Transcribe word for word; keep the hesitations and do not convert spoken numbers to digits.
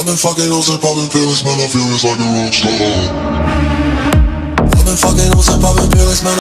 I've been fucking hoes and popping pills, man, I feel it's like a rock star.